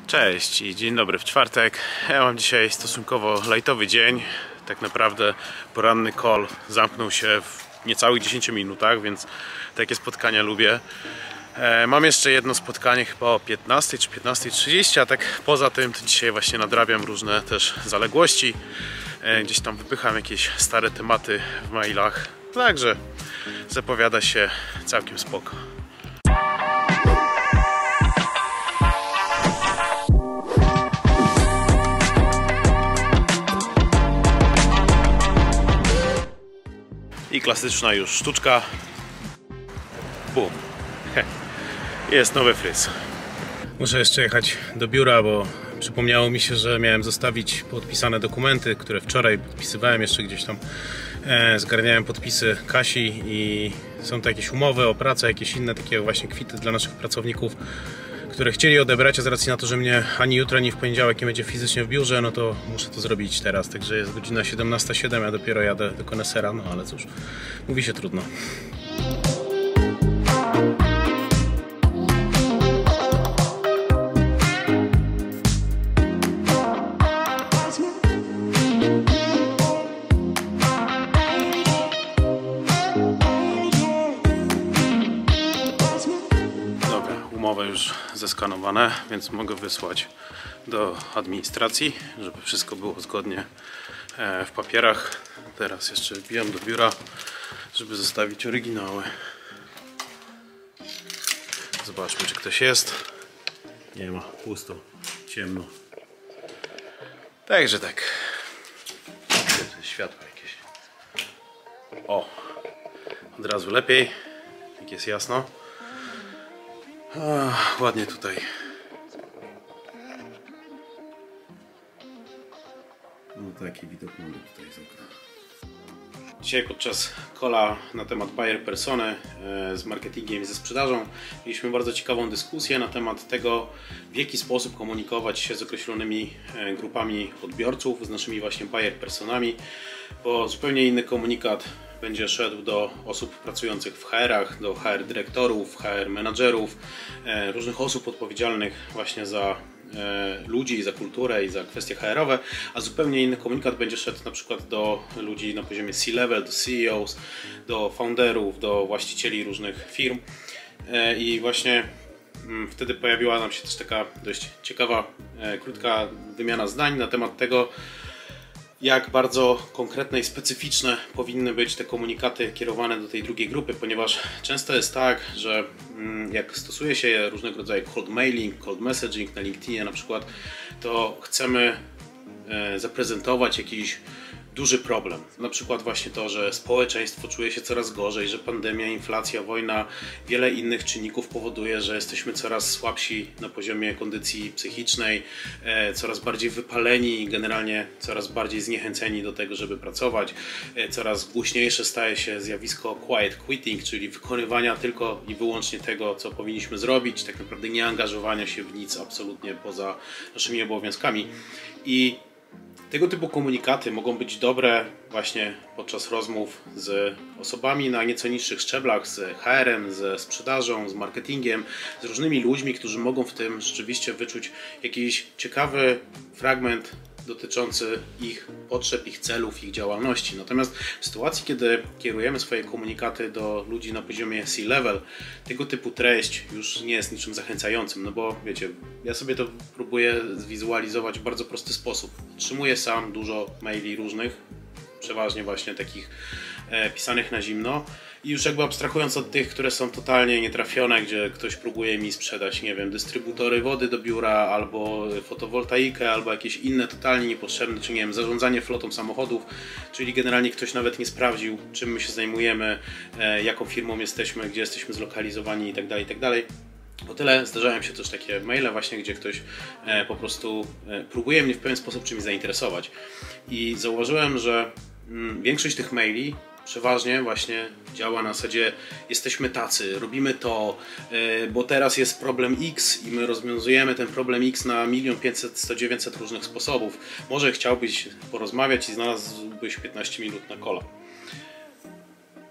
Cześć i dzień dobry w czwartek. Ja mam dzisiaj stosunkowo lightowy dzień. Tak naprawdę poranny call zamknął się w niecałych 10 minutach, więc takie spotkania lubię. Mam jeszcze jedno spotkanie chyba o 15 czy 15:30, a tak poza tym to dzisiaj właśnie nadrabiam różne też zaległości. Gdzieś tam wypycham jakieś stare tematy w mailach, także zapowiada się całkiem spoko. I klasyczna już sztuczka. Bum. Jest nowy fryz. Muszę jeszcze jechać do biura, bo przypomniało mi się, że miałem zostawić podpisane dokumenty, które wczoraj podpisywałem, jeszcze gdzieś tam zgarniałem podpisy Kasi i są to jakieś umowy o pracę, jakieś inne takie właśnie kwity dla naszych pracowników, które chcieli odebrać, a z racji na to, że mnie ani jutro, ani w poniedziałek nie będzie fizycznie w biurze, no to muszę to zrobić teraz. Także jest godzina 17:07, ja dopiero jadę do konesera, no ale cóż, mówi się trudno. Umowy już zeskanowane, więc mogę wysłać do administracji, żeby wszystko było zgodnie w papierach. Teraz jeszcze wbijam do biura, żeby zostawić oryginały. Zobaczmy, czy ktoś jest. Nie ma, pusto, ciemno. Także tak. Światło jakieś. O, od razu lepiej, jak jest jasno. Ładnie tutaj. No taki widok mamy tutaj z okna. Dzisiaj podczas calla na temat buyer persony z marketingiem i ze sprzedażą mieliśmy bardzo ciekawą dyskusję na temat tego, w jaki sposób komunikować się z określonymi grupami odbiorców, z naszymi właśnie buyer personami, bo zupełnie inny komunikat będzie szedł do osób pracujących w HR-ach, do HR dyrektorów, HR menadżerów, różnych osób odpowiedzialnych właśnie za ludzi, za kulturę i za kwestie HR-owe, a zupełnie inny komunikat będzie szedł na przykład do ludzi na poziomie C-level, do CEOs, do founderów, do właścicieli różnych firm. I właśnie wtedy pojawiła nam się też taka dość ciekawa, krótka wymiana zdań na temat tego, jak bardzo konkretne i specyficzne powinny być te komunikaty kierowane do tej drugiej grupy, ponieważ często jest tak, że jak stosuje się różnego rodzaju cold mailing, cold messaging na LinkedInie na przykład, to chcemy zaprezentować jakiś duży problem. Na przykład właśnie to, że społeczeństwo czuje się coraz gorzej, że pandemia, inflacja, wojna, wiele innych czynników powoduje, że jesteśmy coraz słabsi na poziomie kondycji psychicznej, coraz bardziej wypaleni i generalnie coraz bardziej zniechęceni do tego, żeby pracować. Coraz głośniejsze staje się zjawisko quiet quitting, czyli wykonywania tylko i wyłącznie tego, co powinniśmy zrobić, tak naprawdę nie angażowania się w nic absolutnie poza naszymi obowiązkami. I tego typu komunikaty mogą być dobre właśnie podczas rozmów z osobami na nieco niższych szczeblach, z HR-em, ze sprzedażą, z marketingiem, z różnymi ludźmi, którzy mogą w tym rzeczywiście wyczuć jakiś ciekawy fragment dotyczący ich potrzeb, ich celów, ich działalności. Natomiast w sytuacji, kiedy kierujemy swoje komunikaty do ludzi na poziomie C-level, tego typu treść już nie jest niczym zachęcającym, no bo wiecie, ja sobie to próbuję zwizualizować w bardzo prosty sposób. Otrzymuję sam dużo maili różnych, przeważnie właśnie takich pisanych na zimno i już jakby abstrahując od tych, które są totalnie nietrafione, gdzie ktoś próbuje mi sprzedać, nie wiem, dystrybutory wody do biura, albo fotowoltaikę, albo jakieś inne totalnie niepotrzebne, czy nie wiem, zarządzanie flotą samochodów, czyli generalnie ktoś nawet nie sprawdził, czym my się zajmujemy, jaką firmą jesteśmy, gdzie jesteśmy zlokalizowani itd., itd. O tyle zdarzają się też takie maile właśnie, gdzie ktoś po prostu próbuje mnie w pewien sposób czymś zainteresować i zauważyłem, że większość tych maili przeważnie właśnie działa na zasadzie jesteśmy tacy, robimy to, bo teraz jest problem X i my rozwiązujemy ten problem X na 1 500 100 900 różnych sposobów. Może chciałbyś porozmawiać i znalazłbyś 15 minut na calla.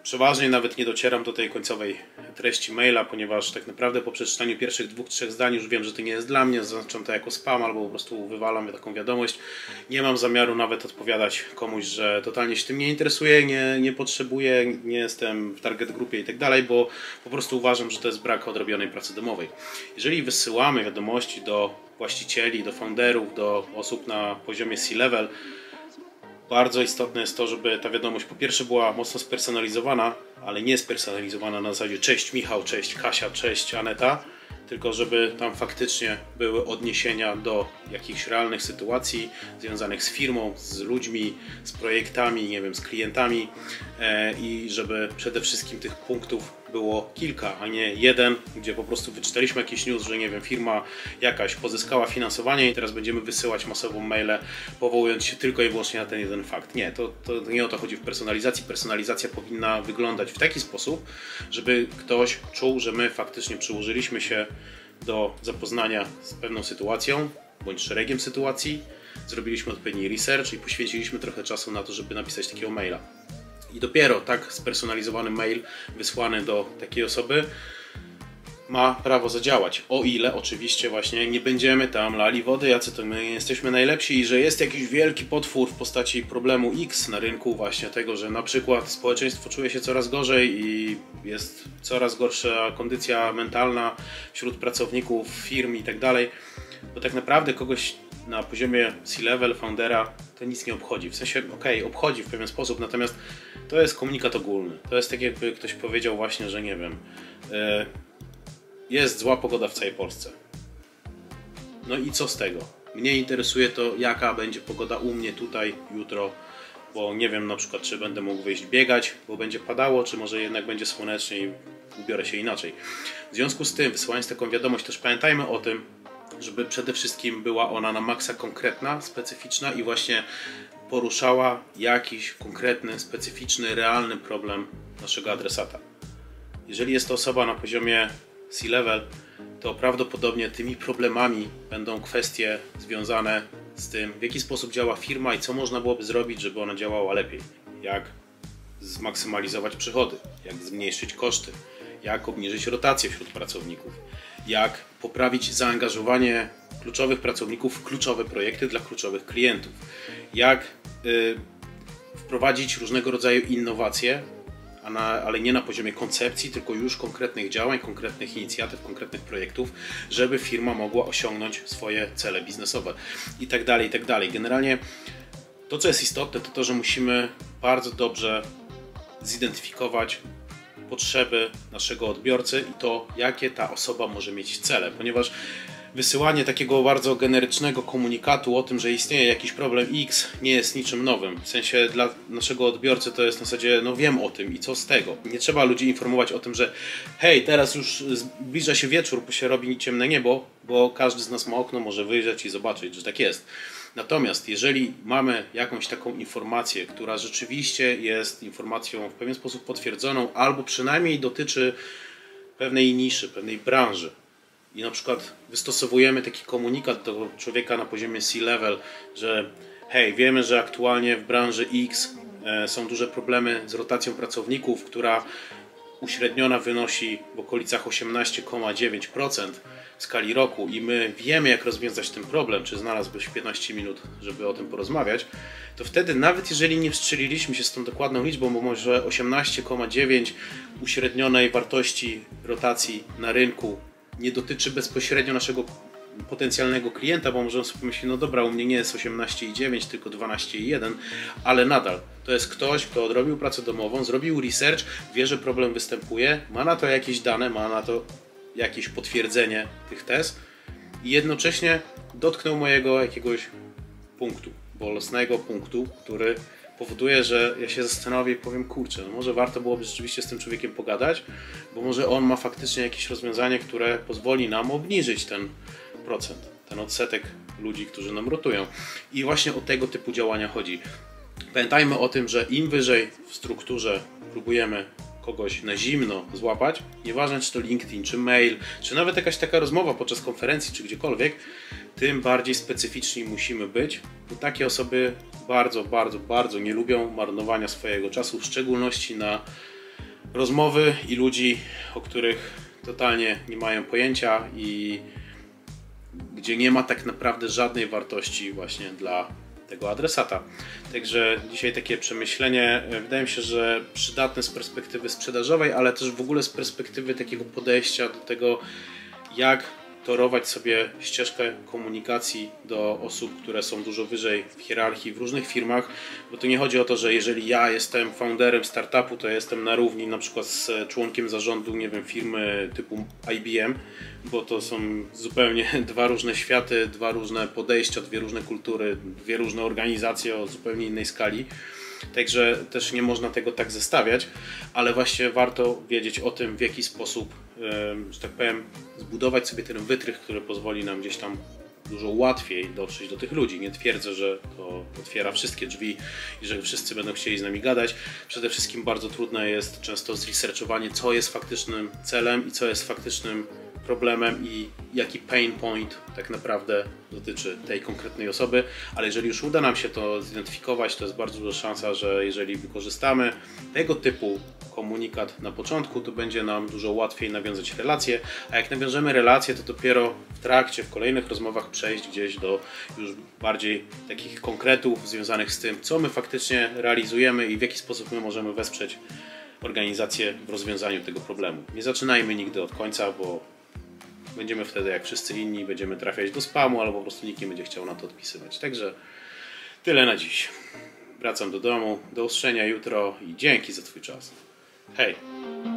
Przeważnie nawet nie docieram do tej końcowej treści maila, ponieważ tak naprawdę po przeczytaniu pierwszych 2-3 zdań już wiem, że to nie jest dla mnie, zaznaczam to jako spam albo po prostu wywalam taką wiadomość. Nie mam zamiaru nawet odpowiadać komuś, że totalnie się tym nie interesuję, nie potrzebuję, nie jestem w target grupie i tak dalej, bo po prostu uważam, że to jest brak odrobionej pracy domowej. Jeżeli wysyłamy wiadomości do właścicieli, do founderów, do osób na poziomie C-level, bardzo istotne jest to, żeby ta wiadomość po pierwsze była mocno spersonalizowana, ale nie spersonalizowana na zasadzie cześć Michał, cześć Kasia, cześć Aneta, tylko żeby tam faktycznie były odniesienia do jakichś realnych sytuacji związanych z firmą, z ludźmi, z projektami, nie wiem, z klientami i żeby przede wszystkim tych punktów było kilka, a nie jeden, gdzie po prostu wyczytaliśmy jakiś news, że nie wiem, firma jakaś pozyskała finansowanie i teraz będziemy wysyłać masową maile, powołując się tylko i wyłącznie na ten jeden fakt. Nie, to nie o to chodzi w personalizacji. Personalizacja powinna wyglądać w taki sposób, żeby ktoś czuł, że my faktycznie przyłożyliśmy się do zapoznania z pewną sytuacją, bądź szeregiem sytuacji, zrobiliśmy odpowiedni research i poświęciliśmy trochę czasu na to, żeby napisać takiego maila. I dopiero tak spersonalizowany mail wysłany do takiej osoby ma prawo zadziałać. O ile oczywiście właśnie nie będziemy tam lali wody, jacy to my jesteśmy najlepsi i że jest jakiś wielki potwór w postaci problemu X na rynku właśnie tego, że na przykład społeczeństwo czuje się coraz gorzej i jest coraz gorsza kondycja mentalna wśród pracowników, firm i tak dalej. Bo tak naprawdę kogoś na poziomie C-level, foundera to nic nie obchodzi. W sensie, okej, obchodzi w pewien sposób, natomiast to jest komunikat ogólny. To jest tak, jakby ktoś powiedział właśnie, że nie wiem, jest zła pogoda w całej Polsce. No i co z tego? Mnie interesuje to, jaka będzie pogoda u mnie tutaj jutro, bo nie wiem na przykład, czy będę mógł wyjść biegać, bo będzie padało, czy może jednak będzie słonecznie i ubiorę się inaczej. W związku z tym, wysyłając taką wiadomość, też pamiętajmy o tym, żeby przede wszystkim była ona na maksa konkretna, specyficzna i właśnie poruszała jakiś konkretny, specyficzny, realny problem naszego adresata. Jeżeli jest to osoba na poziomie C-level, to prawdopodobnie tymi problemami będą kwestie związane z tym, w jaki sposób działa firma i co można byłoby zrobić, żeby ona działała lepiej. Jak zmaksymalizować przychody, jak zmniejszyć koszty, jak obniżyć rotację wśród pracowników, jak poprawić zaangażowanie kluczowych pracowników w kluczowe projekty dla kluczowych klientów, jak wprowadzić różnego rodzaju innowacje, ale nie na poziomie koncepcji, tylko już konkretnych działań, konkretnych inicjatyw, konkretnych projektów, żeby firma mogła osiągnąć swoje cele biznesowe i tak dalej, i tak dalej. Generalnie to, co jest istotne, to to, że musimy bardzo dobrze zidentyfikować potrzeby naszego odbiorcy i to, jakie ta osoba może mieć cele, ponieważ wysyłanie takiego bardzo generycznego komunikatu o tym, że istnieje jakiś problem X, nie jest niczym nowym. W sensie dla naszego odbiorcy to jest na zasadzie, no wiem o tym i co z tego. Nie trzeba ludzi informować o tym, że hej, teraz już zbliża się wieczór, bo się robi ciemne niebo, bo każdy z nas ma okno, może wyjrzeć i zobaczyć, że tak jest. Natomiast jeżeli mamy jakąś taką informację, która rzeczywiście jest informacją w pewien sposób potwierdzoną, albo przynajmniej dotyczy pewnej niszy, pewnej branży, i na przykład wystosowujemy taki komunikat do człowieka na poziomie C-level, że hej, wiemy, że aktualnie w branży X są duże problemy z rotacją pracowników, która uśredniona wynosi w okolicach 18,9% w skali roku i my wiemy, jak rozwiązać ten problem, czy znalazłbyś 15 minut, żeby o tym porozmawiać, to wtedy nawet jeżeli nie wstrzeliliśmy się z tą dokładną liczbą, bo może 18,9 uśrednionej wartości rotacji na rynku nie dotyczy bezpośrednio naszego potencjalnego klienta, bo możemy sobie pomyśleć, no dobra, u mnie nie jest 18,9, tylko 12,1, ale nadal to jest ktoś, kto odrobił pracę domową, zrobił research, wie, że problem występuje, ma na to jakieś dane, ma na to jakieś potwierdzenie tych tez i jednocześnie dotknął mojego jakiegoś punktu, bolesnego punktu, który powoduje, że ja się zastanowię i powiem, kurczę, no może warto byłoby rzeczywiście z tym człowiekiem pogadać, bo może on ma faktycznie jakieś rozwiązanie, które pozwoli nam obniżyć ten procent, ten odsetek ludzi, którzy nam rotują. I właśnie o tego typu działania chodzi. Pamiętajmy o tym, że im wyżej w strukturze próbujemy kogoś na zimno złapać, nieważne czy to LinkedIn, czy mail, czy nawet jakaś taka rozmowa podczas konferencji, czy gdziekolwiek, tym bardziej specyficzni musimy być, bo takie osoby bardzo, bardzo, bardzo nie lubią marnowania swojego czasu, w szczególności na rozmowy i ludzi, o których totalnie nie mają pojęcia i gdzie nie ma tak naprawdę żadnej wartości właśnie dla tego adresata. Także dzisiaj takie przemyślenie, wydaje mi się, że przydatne z perspektywy sprzedażowej, ale też w ogóle z perspektywy takiego podejścia do tego, jak torować sobie ścieżkę komunikacji do osób, które są dużo wyżej w hierarchii w różnych firmach, bo tu nie chodzi o to, że jeżeli ja jestem founderem startupu, to ja jestem na równi na przykład z członkiem zarządu, nie wiem, firmy typu IBM, bo to są zupełnie dwa różne światy, dwa różne podejścia, dwie różne kultury, dwie różne organizacje o zupełnie innej skali. Także też nie można tego tak zestawiać, ale właśnie warto wiedzieć o tym, w jaki sposób, że tak powiem, zbudować sobie ten wytrych, który pozwoli nam gdzieś tam dużo łatwiej dotrzeć do tych ludzi. Nie twierdzę, że to otwiera wszystkie drzwi i że wszyscy będą chcieli z nami gadać. Przede wszystkim bardzo trudne jest często zresearchowanie, co jest faktycznym celem i co jest faktycznym problemem i jaki pain point tak naprawdę dotyczy tej konkretnej osoby, ale jeżeli już uda nam się to zidentyfikować, to jest bardzo duża szansa, że jeżeli wykorzystamy tego typu komunikat na początku, to będzie nam dużo łatwiej nawiązać relacje, a jak nawiążemy relacje, to dopiero w trakcie, w kolejnych rozmowach przejść gdzieś do już bardziej takich konkretów związanych z tym, co my faktycznie realizujemy i w jaki sposób my możemy wesprzeć organizację w rozwiązaniu tego problemu. Nie zaczynajmy nigdy od końca, bo będziemy wtedy jak wszyscy inni, będziemy trafiać do spamu, albo po prostu nikt nie będzie chciał na to odpisywać. Także tyle na dziś. Wracam do domu, do usłyszenia jutro i dzięki za Twój czas. Hej!